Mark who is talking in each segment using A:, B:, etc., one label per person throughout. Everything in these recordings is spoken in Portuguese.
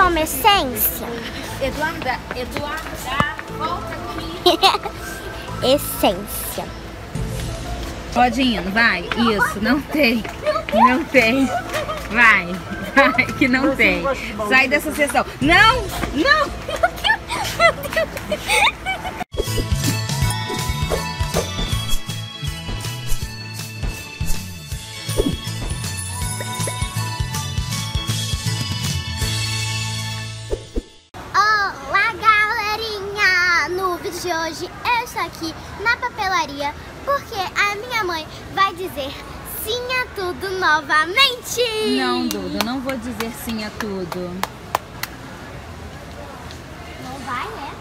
A: só uma essência.
B: Eduarda, volta aqui.
A: Essência.
B: Pode indo, vai. Isso, não tem. Não tem. Vai, que não tem. Sai dessa sessão. Não, não.
A: Meu Deus. Olá, galerinha! No vídeo de hoje eu estou aqui na papelaria porque a minha mãe vai dizer sim a tudo novamente.
B: Não, Duda, não vou dizer sim a tudo.
A: Não vai, né?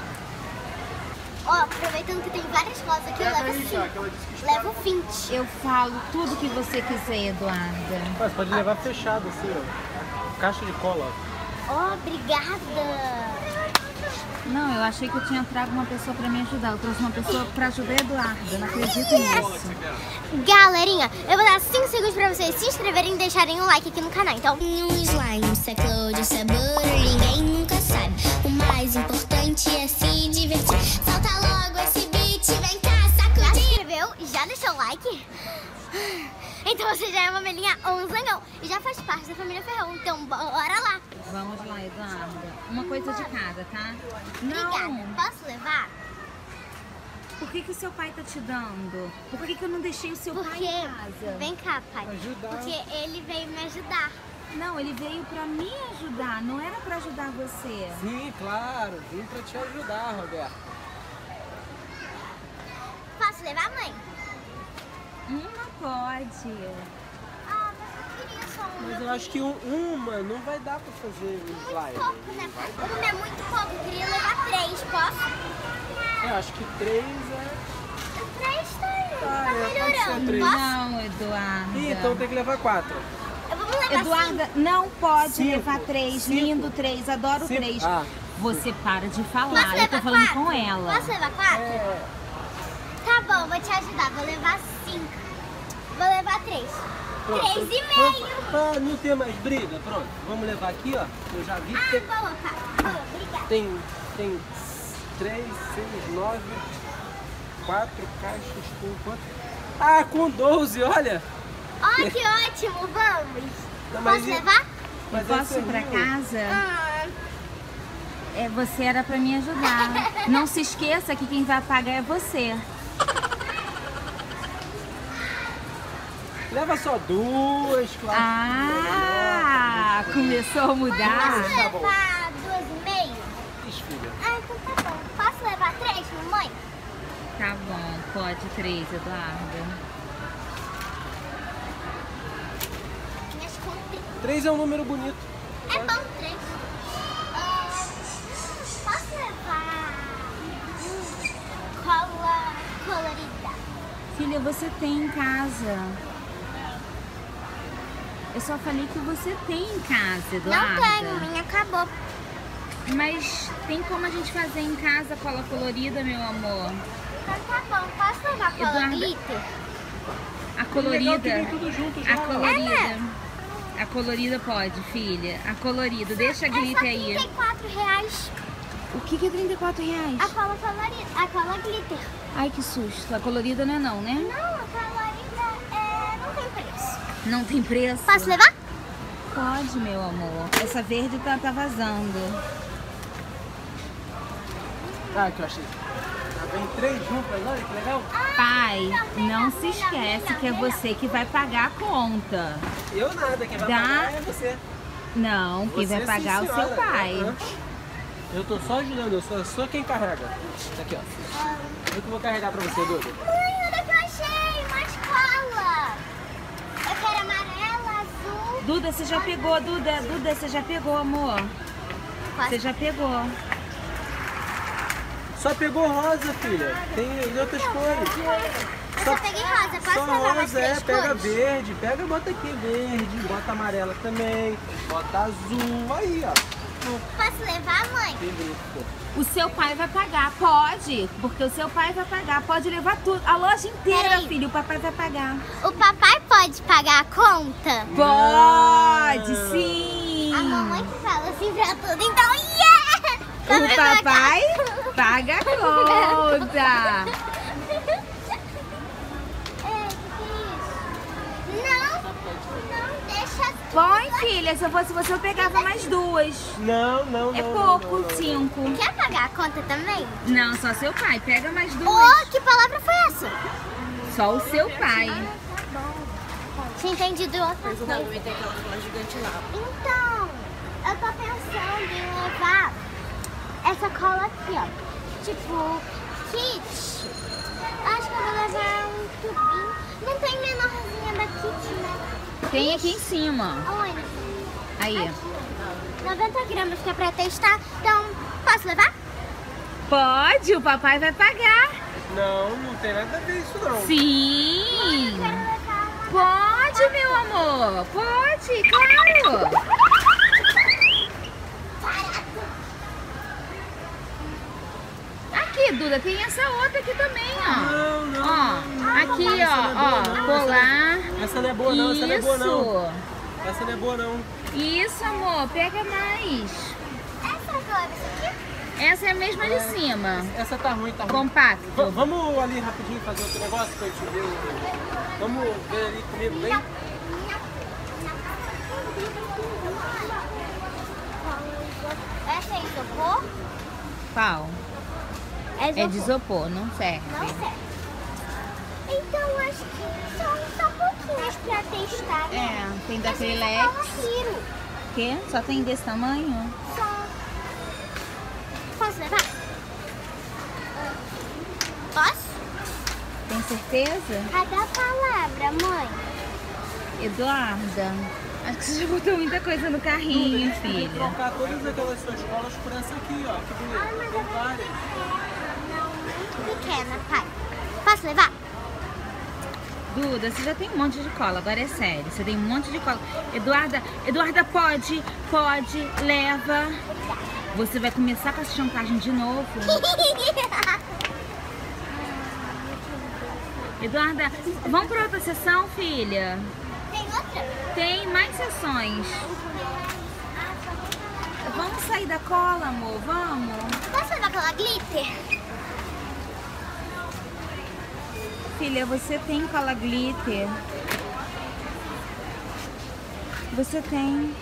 A: Ó, aproveitando que tem várias coisas aqui, eu levo 5. Levo 20.
B: Eu falo tudo que você quiser, Eduarda.
C: Mas pode levar fechado assim, ó. Caixa de cola, ó.
A: Obrigada.
B: Não, eu achei que eu tinha trago uma pessoa pra me ajudar. Eu trouxe uma pessoa pra ajudar a Eduarda. Eu não acredito nisso.
A: Galerinha, eu vou dar 5 segundos pra vocês se inscreverem e deixarem um like aqui no canal. Então,
D: Um slime, se é cloud, se é butter, ninguém nunca sabe. O mais importante é se divertir. Solta logo esse beat, vem cá,
A: já se
D: sacudir.
A: inscreveu? Já deixou o like? Então você já é uma melinha ou um zangão e já faz parte da família Ferrão. Então bora lá.
B: Vamos lá, Eduarda. Uma coisa de cada, tá?
A: Obrigada.
B: Não.
A: Posso levar?
B: Por que o seu pai tá te dando? Por que eu não deixei o seu pai
A: Porque,
B: em casa?
A: vem cá, pai.
C: Ajudar.
A: Porque ele veio me ajudar.
B: Não, ele veio pra me ajudar, não era pra ajudar você.
C: Sim, claro. Vim pra te ajudar, Roberto.
A: Posso levar, mãe?
B: Não pode.
A: Ah, mas eu queria só uma.
C: Mas eu acho que uma não vai dar pra fazer um
A: Muito
C: slime.
A: pouco, né? Uma é muito pouco. Eu queria levar 3, posso?
C: Eu acho que 3 é...
A: 3 tá
C: Tá, pode ser
A: melhorando.
C: 3.
A: Posso?
B: Não, Eduarda.
C: Ih, então tem que levar 4.
A: Vamos levar
B: Eduarda, não pode
C: 5.
B: levar 3.
C: 5.
B: Lindo 3, adoro
C: 5.
B: 3.
C: Ah.
B: Você para de
A: Posso
B: falar, eu
A: levar
B: tô falando
A: 4?
B: com ela.
A: Posso levar 4?
C: É.
A: Tá bom, vou te ajudar. Vou levar 5. Vou levar 3.
C: Pronto.
A: 3,5.
C: Ah, não tem mais briga. Pronto. Vamos levar aqui, ó. Eu já vi que tem,
A: Boa, pai. Boa, obrigada.
C: tem 3, 6, 9, 4 caixas com quanto? Ah, com 12, olha.
A: Ó, que ótimo. Vamos.
C: Não, mas
A: Posso
C: e-
A: levar?
C: Mas
B: Posso
C: esse é
B: ir pra
C: ruim.
B: casa?
A: Ah,
B: Você era pra me ajudar. Não se esqueça que quem vai pagar é você.
C: Leva só 2, claro.
B: Ah, começou a mudar.
A: posso
C: tá bom.
A: levar 2,5?
C: Ixi, filha.
A: Ah, então tá bom. Posso levar 3, mamãe?
B: Tá bom, pode 3, Eduarda.
A: Minhas contas.
C: 3 é um número bonito.
A: É bom 3. Posso levar cola colorida?
B: Filha, você tem em casa. Eu só falei que você tem em casa, Eduarda.
A: Não tenho, minha acabou.
B: Mas tem como a gente fazer em casa cola colorida, meu amor?
A: Então tá bom. Posso levar cola
B: Eduarda.
A: glitter?
B: A
C: Legal que
B: colorida.
C: vem tudo junto já.
B: A
C: ó.
B: colorida. A colorida pode, filha. A colorida. Deixa a
A: É só
B: glitter aí.
A: R$34.
B: O que é 34 reais?
A: A cola colorida. A cola glitter.
B: Ai, que susto. A colorida não é não, né?
A: Não, a colorida não tem preço.
B: Não tem preço?
A: Posso levar?
B: Pode, meu amor. Essa verde tá vazando.
C: Ah, que eu achei. Vem 3 juntas, olha que legal.
B: Pai, não se
A: melhor,
B: esquece que é
A: melhor.
B: você que vai pagar a conta.
C: Eu nada, quem vai
B: Dá.
C: pagar é você.
B: Não, quem vai
C: Você,
B: pagar é
C: sim,
B: o seu
C: senhora.
B: pai.
C: Aham. Eu tô só ajudando, eu sou quem carrega. Aqui, ó. Eu que vou carregar pra você, Duda.
A: Mãe, olha que eu achei uma escola. Eu quero amarela, azul.
B: Duda, você já pegou, Duda, você já pegou, amor. Você já pegou.
C: Só pegou rosa, filha. Tem outras cores.
A: Eu só peguei rosa. Posso
C: Só
A: levar mais
C: rosa,
A: 3
C: pega
A: cores?
C: verde. Pega, bota aqui verde, bota amarela também. Bota azul, aí, ó.
A: Posso levar, mãe?
C: Que bonito.
B: O seu pai vai pagar, pode, porque o seu pai vai pagar, pode levar tudo, a loja inteira,
A: Peraí.
B: filho, o papai vai pagar.
A: O papai pode pagar a conta?
B: Pode, sim.
A: A mamãe que fala assim pra tudo, então yeah!
B: O papai paga a conta.
A: Não deixa.
B: Põe, filha. Se eu fosse você, eu pegava mais duas.
C: Não.
B: É pouco, 5.
A: Quer pagar a conta também?
B: Não, só seu pai. Pega mais duas.
A: Oh, que palavra foi essa?
B: Só o seu pai.
A: Tinha entendido outra coisa. Então, eu tô pensando em levar essa cola aqui, ó. Tipo, kit. Acho que eu vou levar um tubinho. Não tem menorzinha da kit, né?
B: Tem aqui em cima.
A: Aonde?
B: Aí.
A: Aqui. 90 gramas que é pra testar. Então, posso levar?
B: Pode, o papai vai pagar.
C: Não tem nada a ver isso não.
B: Sim.
A: Eu quero levar uma.
B: Pode, meu amor. Pode, claro. Aqui, Duda, tem essa outra aqui também, ó.
C: Não.
B: Ó, aqui, ó, colar.
C: Essa não é boa não, essa não é boa não.
B: Isso.
C: Essa não é boa não.
B: Isso, amor, pega mais.
A: Essa agora, essa aqui?
B: Essa é a mesma de cima.
C: Essa tá ruim.
B: Compacto.
C: Vamos ali rapidinho fazer outro negócio pra eu te ver. Vamos ver ali comigo, bem?
A: Essa é isopor?
B: Qual? É de isopor, não serve.
A: Não serve. Então acho que são só pouquinhos pra testar, né?
B: É, tem da
A: Essa é
B: Acrylex.
A: Cola Hero.
B: Quê? Só tem desse tamanho?
A: Só. Posso levar? Posso?
B: Tem certeza?
A: Cadê a palavra, mãe?
B: Eduarda, acho que você já botou muita coisa no carrinho,
C: Vou
B: filha.
C: trocar todas aquelas suas colas por essa aqui, ó. Que bonita. Tem várias.
A: Muito pequena, pai. Posso levar?
B: Duda, você já tem um monte de cola, agora é sério. Você tem um monte de cola. Eduarda, pode, leva. Você vai começar com essa chantagem de novo. Eduarda, vamos para outra sessão, filha?
A: Tem outra?
B: Tem mais sessões. Vamos sair da cola, amor, vamos.
A: Posso levar aquela glitter?
B: Filha, você tem cola glitter? Você tem.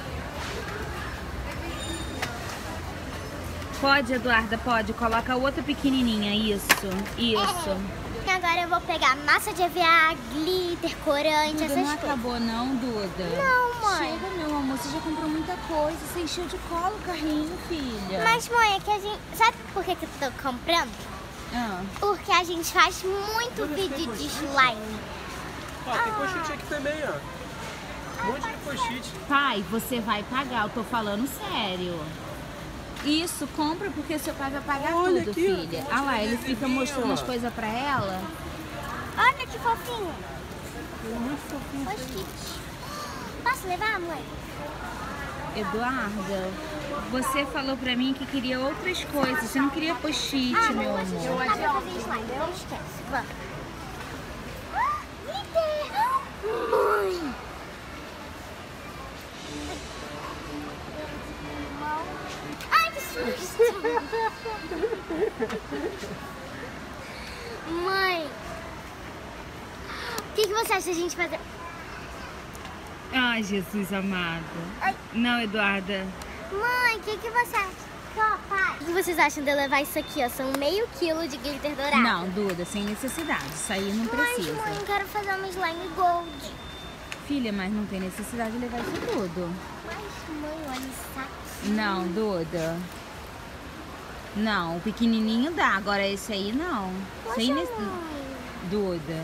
B: Pode, Eduarda, pode. Coloca outra pequenininha, isso.
A: E agora eu vou pegar massa de EVA, glitter, corante,
B: Duda,
A: essas
B: não
A: coisas.
B: acabou não, Duda?
A: Não, mãe.
B: Chega, meu amor, você já comprou muita coisa. Você encheu de cola o carrinho, filha.
A: Mas, mãe, é que a gente... Sabe por que eu tô comprando?
B: Ah,
A: Porque a gente faz muito vídeo de slime.
C: Ó, tem post-it aqui também, ó. Um monte de post-it.
B: pai, você vai pagar, eu tô falando sério. Isso, compra porque o seu pai vai pagar
C: Olha
B: tudo,
C: aqui, ó,
B: filha.
C: tem um
B: Ah lá,
C: monte de
B: ele fica
C: adesivinho,
B: mostrando
C: ó.
B: as coisas pra ela.
A: Olha que fofinho.
C: Muito fofinho.
A: Post-it. Posso levar, mãe?
B: Eduarda, você falou pra mim que queria outras coisas. Você não queria post-it, meu
A: Tá
B: amor.
A: pra fazer slime, não esquece. Vamos. Glitter! Mãe! Ai, que susto! Mãe! O que você acha da gente fazer?
B: Ai, Jesus amado.
A: Ai.
B: Não, Eduarda.
A: Mãe, o que você acha? Pai, o que vocês acham de eu levar isso aqui, ó? São meio quilo de glitter dourado.
B: Não, Duda, sem necessidade. Isso aí não precisa.
A: Mas, mãe, eu quero fazer uma slime gold.
B: Filha, mas não tem necessidade de levar isso tudo.
A: Mas, mãe, olha isso aqui.
B: Não, Duda. Não, o pequenininho dá. Agora esse aí não.
A: Poxa,
B: Sem
A: mãe.
B: Duda.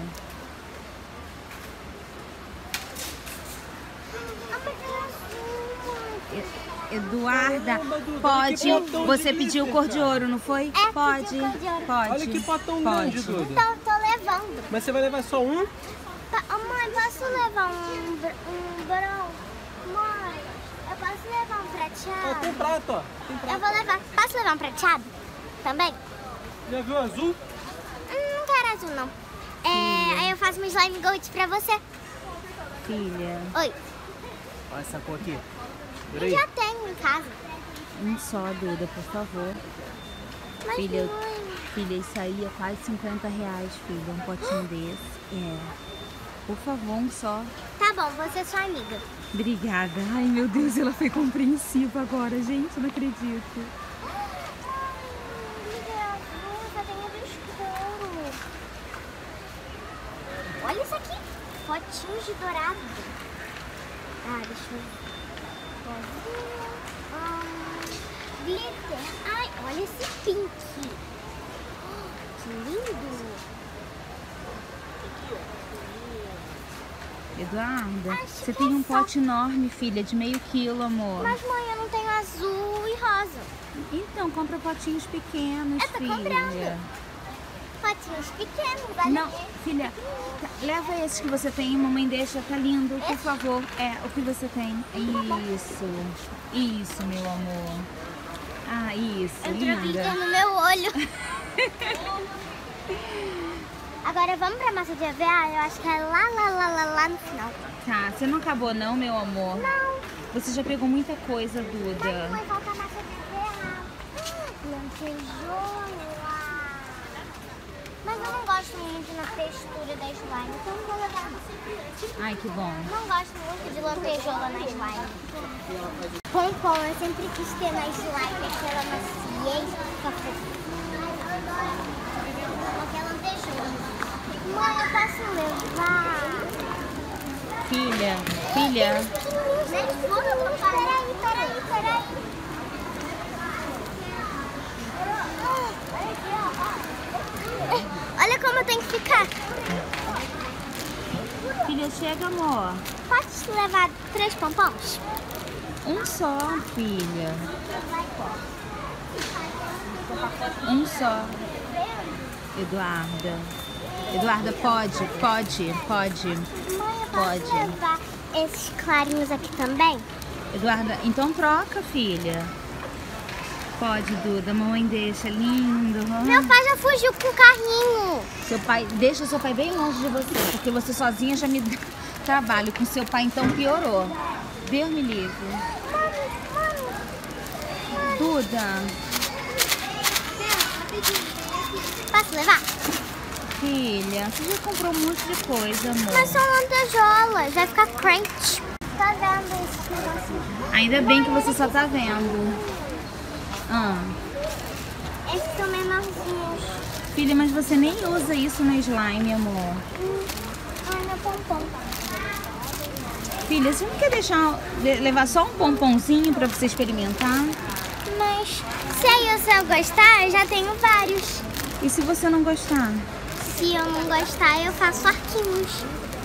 A: Ah, mas é azul, mãe.
B: Eduarda,
C: Caramba, Duda,
B: pode.
C: que potão
B: Você
C: de
B: pediu
C: glitter,
B: cor de
C: cara.
B: ouro, não foi?
A: É,
B: Pode.
A: pedi cor de ouro.
B: Pode.
C: Olha que potão
B: Pode.
C: grande, Duda.
A: Então, eu tô levando.
C: Mas você vai levar só um?
A: Mãe, posso levar um branco? Mãe, eu posso levar um
C: Ó,
A: prateado?
C: tem prato, ó. Tem
A: Eu
C: prato.
A: vou levar. Posso levar um prateado? Também?
C: Já viu azul?
A: Não quero azul, não. Aí eu faço uma slime gold pra você.
B: Filha.
A: Oi.
C: Olha essa cor aqui. Peraí.
A: Eu já tenho em casa.
B: Um só, Duda, por favor.
A: Mas
B: Filha,
A: mãe,
B: filha, isso aí é quase 50 reais, filha. Um potinho desse. É. Por favor, um só.
A: tá bom, você é sua amiga.
B: Obrigada. Ai, meu Deus, ela foi compreensiva agora, gente. Eu não acredito.
A: Olha isso aqui, potinhos de dourado. Ah, deixa eu ver. Glitter. Ai, olha esse pink. Que lindo.
B: Eduarda,
A: Acho
B: você
A: que
B: tem
A: é
B: um
A: só.
B: pote enorme, filha, de meio quilo, amor.
A: Mas mãe, eu não tenho azul e rosa.
B: Então, compra potinhos pequenos,
A: Eu tô
B: filha.
A: comprando. Potinhos pequenos, olha
B: Não,
A: aqui.
B: filha, leva esses que você tem, mamãe deixa, tá lindo, por favor. É, o que você tem. Isso, meu amor. Ah, isso,
A: Entrou glitter
B: linda.
A: no meu olho. Agora vamos pra massa de EVA? Eu acho que é lá no final.
B: Tá, você não acabou não, meu amor?
A: Não.
B: Você já pegou muita coisa,
A: Mas
B: Duda.
A: mãe, falta a massa de EVA. Lantejola. Mas eu não gosto muito na textura da slime, então não vou levar.
B: Ai, que bom.
A: Não gosto muito de lantejola na slime. Pompom, eu sempre quis ter na slime, aquela maciez, fica fofa. Aquela lantejola. Mãe, eu posso levar?
B: Filha.
A: Peraí. Olha como tem que ficar.
B: Filha, chega, amor.
A: Pode levar 3 pompons?
B: Um só, filha. Um só. Eduarda, pode.
A: Mãe, eu posso
B: Pode.
A: levar esses clarinhos aqui também?
B: Eduarda, então troca, filha. Pode, Duda, mamãe deixa, lindo.
A: Meu pai já fugiu com o carrinho.
B: Seu pai, deixa seu pai bem longe de você, porque você sozinha já me dá trabalho. Com seu pai, então, piorou. Deus me livre. Duda,
A: Posso levar?
B: filha, você já comprou um monte de coisa, amor.
A: Mas são lantejoulas, vai ficar crunch. Tá vendo esse negocinho?
B: Ainda bem que você só tá vendo.
A: Esses são menorzinhos.
B: Filha, mas você nem usa isso no slime, amor.
A: Ai, meu pompom.
B: Filha, você não quer levar só um pomponzinho pra você experimentar?
A: Mas se eu gostar, eu já tenho vários.
B: E se você não gostar?
A: Se eu não gostar, eu faço arquinhos.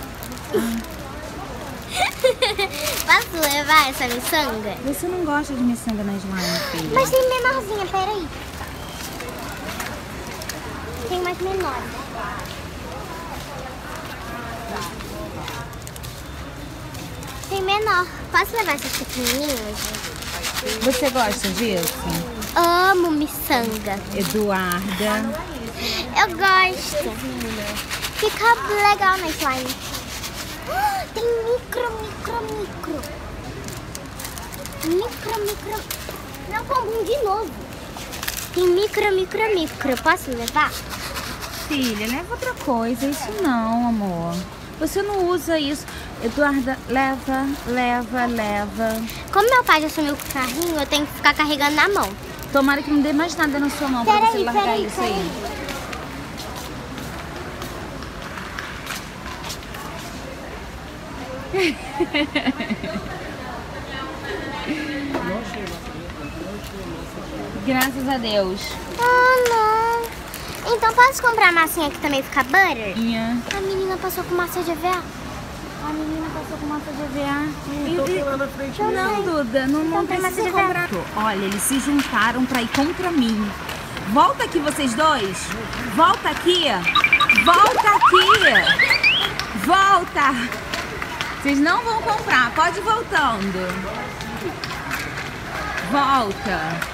A: Posso levar essa miçanga?
B: Você não gosta de miçanga na slime, filha?
A: Mas tem menorzinha, peraí. Tem mais menores. Tem menor. Posso levar essas pequenininhas?
B: Você gosta disso?
A: Amo miçanga.
B: Eduarda.
A: Eu gosto. Fica legal na slime. Tem micro. Meu pombom de novo. Tem micro. Posso levar?
B: Filha, leva outra coisa. Isso não, amor. Você não usa isso. Eduarda, leva.
A: Como meu pai já sumiu com o carrinho, eu tenho que ficar carregando na mão.
B: Tomara que não dê mais nada na sua mão pra você largar isso aí. Graças a Deus.
A: Ah, não. Então posso comprar a massinha que também fica butter?
B: Minha.
A: A menina passou com massa de EVA.
B: A menina passou com massa de EVA.
C: Tô lá na frente.
B: Não, Duda, não
A: tem massa
B: precisa
A: de
B: comprar. Olha, eles se juntaram pra ir contra mim. Volta aqui, vocês dois. Volta aqui. Volta. Vocês não vão comprar. Pode ir voltando. Volta.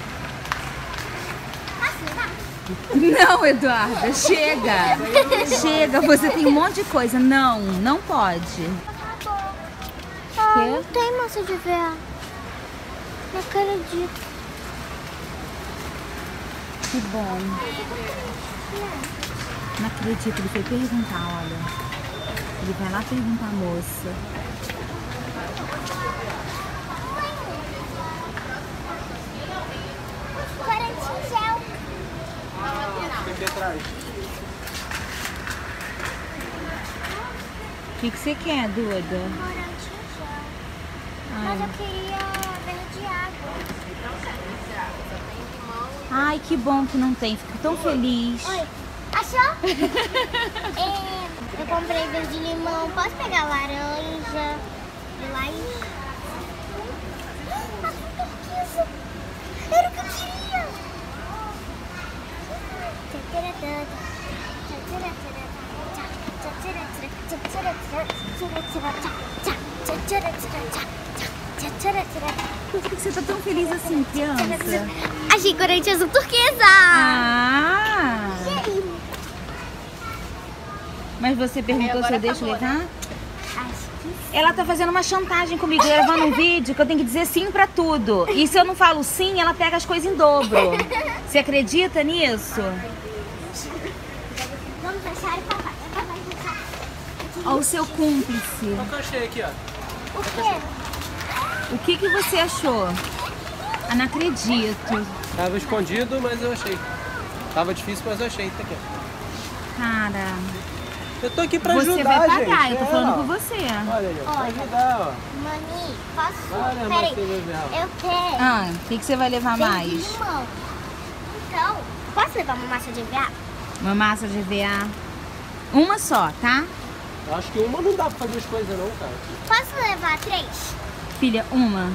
B: Não, Eduarda, chega. Chega, você tem um monte de coisa. Não pode.
A: Ah, não tem massa de EVA. Não acredito.
B: Que bom. Não acredito, ele foi perguntar, olha. Ele vai lá perguntar à moça.
A: Corante gel.
C: Aqui atrás.
B: O que você quer, Duda?
A: Corante gel. Mas eu queria verde água.
B: Ai, que bom que não tem. Fico tão feliz.
A: Oi, achou? Eu comprei verde limão. Posso pegar laranja? Lilás? Turquesa. Era o que eu queria.
B: Por que você tá tão feliz assim, criança?
A: Achei corante azul turquesa.
B: Ah! Mas você perguntou se eu deixo levar?
A: Acho que
B: Ela tá fazendo uma chantagem comigo, gravando um vídeo que eu tenho que dizer sim pra tudo. E se eu não falo sim, ela pega as coisas em dobro. Você acredita nisso?
A: vamos deixar o papai.
B: Olha o seu cúmplice.
C: Olha o que eu achei aqui, ó.
A: O quê?
B: O que você achou? Eu não acredito.
C: Tava escondido, mas eu achei. Tava difícil, mas eu achei. Tá aqui.
B: Cara,
C: Eu tô aqui pra
B: você
C: ajudar,
B: vai pagar,
C: gente.
B: eu tô falando com você.
C: Olha aí, ó. Pra ajudar, ó.
A: Mani, posso?
C: Olha,
A: Peraí,
C: Marcelo Real.
A: eu quero
B: Ah, o que você vai levar
A: verde
B: mais?
A: limão. Então, posso levar uma massa de EVA?
B: Uma massa de EVA. Uma só, tá?
C: Eu acho que uma não dá pra fazer as coisas não, cara.
A: Posso levar 3?
B: Filha, uma.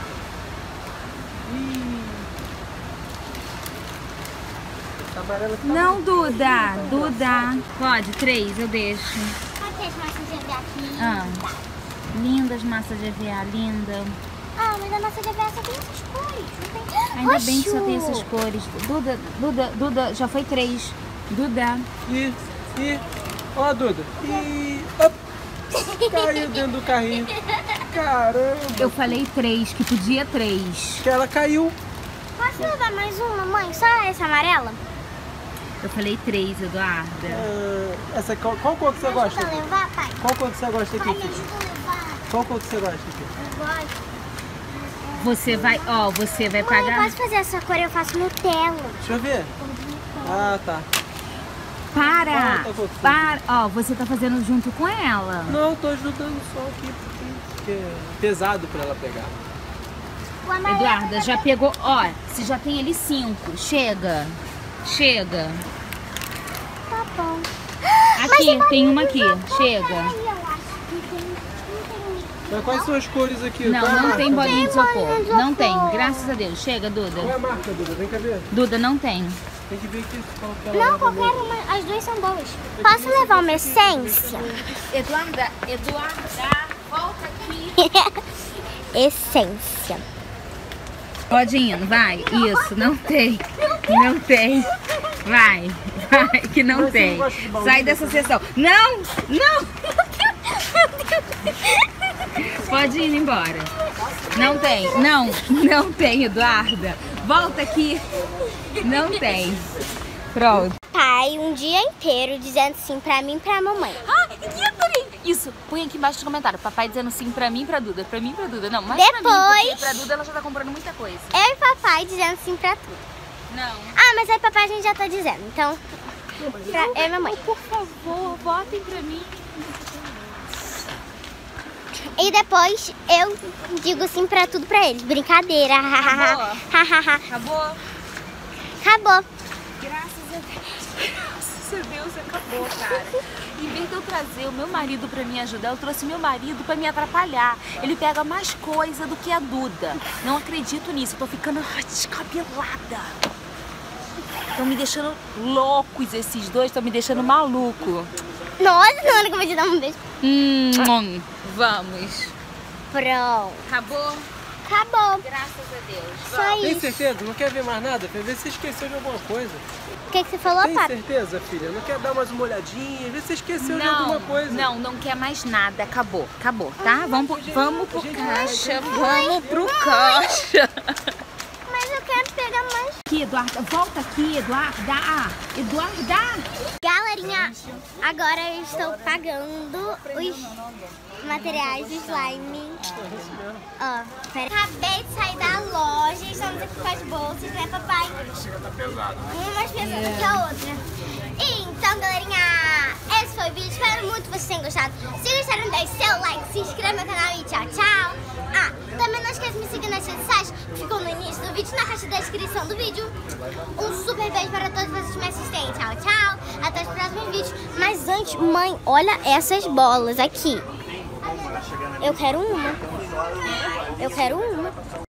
C: Essa amarela que tá
B: Não, Duda. Duda. Pode, 3, eu deixo.
A: Cadê as massas de EVA aqui?
B: Ah. Lindas massas de EVA, linda.
A: Ah, mas a massa de EVA só tem essas cores. Não tem...
B: Ainda bem que só
A: Oxi!
B: tem essas cores. Duda, já foi 3. Duda.
C: Ih, ó a Duda. Ih, op, caiu dentro do carrinho. Caramba.
B: Eu falei 3, que podia 3.
C: Que ela caiu.
A: Posso levar mais uma, mãe? Só essa amarela?
B: Eu falei 3, Eduarda.
C: Ah, essa, qual cor que você gosta?
A: Ajuda a levar, pai?
C: Qual cor que você gosta
A: Pai,
C: aqui,
A: me
C: filho?
A: ajuda a levar.
C: Qual cor que você gosta aqui?
A: Eu gosto.
B: Você vai
A: Mãe,
B: pagar.
A: posso fazer essa cor? Eu faço Nutella.
C: Deixa eu ver. Ah, tá.
B: Para!
C: Volta, volta.
B: Para! Ó, você tá fazendo junto com ela.
C: Não, tô ajudando só aqui porque é pesado pra ela pegar.
A: O amarelo.
B: Eduarda, já pegou. Ó, você já tem ele 5. Chega. Chega.
A: Tá bom.
B: Aqui, tem uma aqui. Chega.
A: Aí eu acho que tem...
C: Mas quais são as cores aqui?
B: Não,
C: Qual é a
B: não
C: marca?
B: tem bolinha de isopor.
A: bolinha de
B: Não tem,
A: isopor.
B: graças a Deus. Chega,
C: Qual é
B: Duda.
C: a marca, Duda? Vem cá ver.
B: Duda, não tem.
C: Tem que ver aqui qual que ela
A: Não,
C: leva
A: qualquer
C: mesmo.
A: uma. As duas são boas. Posso levar uma essência?
B: Eduarda, volta aqui.
A: Essência.
B: Pode ir, vai. Isso, não tem. Não tem. Vai, que não
C: Mas você
B: tem.
C: não gosta de baunilha,
B: Sai dessa sessão. Não, não. Pode ir embora. Não tem, não tem, Eduarda. Volta aqui. Não tem. Pronto.
A: Pai, um dia inteiro dizendo sim pra mim e pra mamãe.
B: Ah, e adorei. Isso, põe aqui embaixo no comentário. Papai dizendo sim pra mim e pra Duda. Pra mim e pra Duda. Não, mas pra mim,
A: Depois-
B: porque pra Duda ela já tá comprando muita coisa.
A: Eu e papai dizendo sim pra tudo.
B: Não.
A: Ah, mas aí papai a gente já tá dizendo. Então, pra eu e mamãe.
B: Por favor, votem pra mim.
A: E depois eu digo sim pra tudo pra eles. Brincadeira.
B: Acabou?
A: Acabou.
B: Acabou? Graças a Deus acabou, cara. Em vez de eu trazer o meu marido pra me ajudar, eu trouxe meu marido pra me atrapalhar. Ele pega mais coisa do que a Duda. Não acredito nisso, eu tô ficando descabelada. Estão me deixando loucos esses dois, estão me deixando maluco.
A: Nossa, não, eu vou te dar um beijo.
B: Vamos.
A: Pronto.
B: Acabou?
A: Acabou.
B: Graças a Deus.
A: só
C: Tem
A: isso.
C: certeza? Não quer ver mais nada? Quer ver se você esqueceu de alguma coisa.
A: O que você falou,
C: Tem
A: papi?
C: certeza, filha? Não quer dar mais uma olhadinha? Vê se você esqueceu de alguma coisa.
B: não quer mais nada. Acabou, tá? Vamos pro caixa,
A: Mãe,
B: vamos pro caixa.
A: Mas eu quero pegar mais.
B: Aqui, Eduarda, volta aqui, Eduarda.
A: Galerinha, agora eu estou pagando os materiais de slime. Ó, pera. Acabei de sair da loja, estamos aqui com as bolsas, né, papai? Uma mais pesada que a outra. Então, galerinha, esse foi o vídeo. Espero muito que vocês tenham gostado. Se gostaram, deixe seu like, se inscreva no canal e tchau, tchau. Ah, também não esqueça de me seguir nas redes sociais que ficam no início do vídeo, na caixa da descrição do vídeo. Um super beijo para todos vocês que me assistem. Tchau, tchau. Até os próximos vídeos. Mas antes, mãe, olha essas bolas aqui. Eu quero uma.